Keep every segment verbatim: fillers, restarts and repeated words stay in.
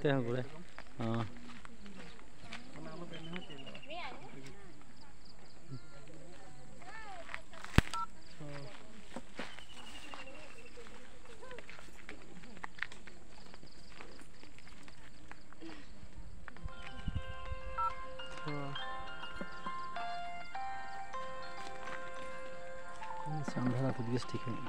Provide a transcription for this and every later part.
ते हैं पूरे हाँ सांभरा तो बीस ठीक है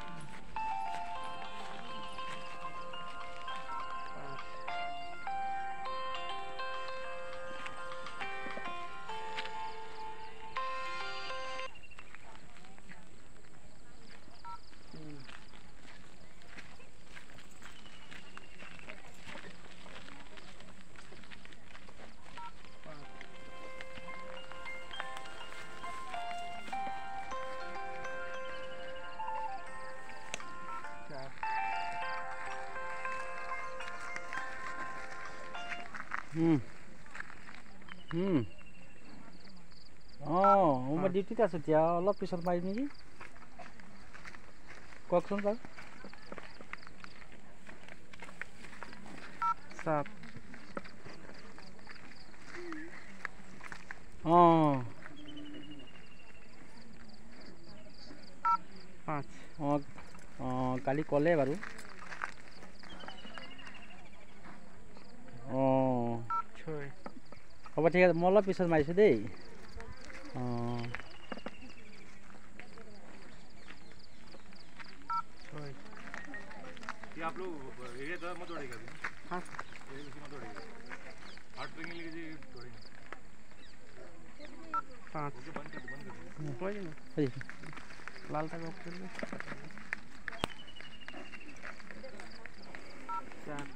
Hmm. Hmm. Oh, umur duty ta setia Allah pisau main ni. Kok sun tak? Sat. Oh. Paँच. Oh. Oh, kali kole baru. Oh. Choi. Apa ঠিক আছে মলা পিছত মাইছে দেই অ চয় ये आप लोग एरिया तो मत तोड़ेगा हां ये उसी मत तोड़ेगा आठ रिंग लेके जी तोड़ेंगे पांच ओके बंद कर दो बंद कर दो हो जी लाल तक ऑफ कर दो चार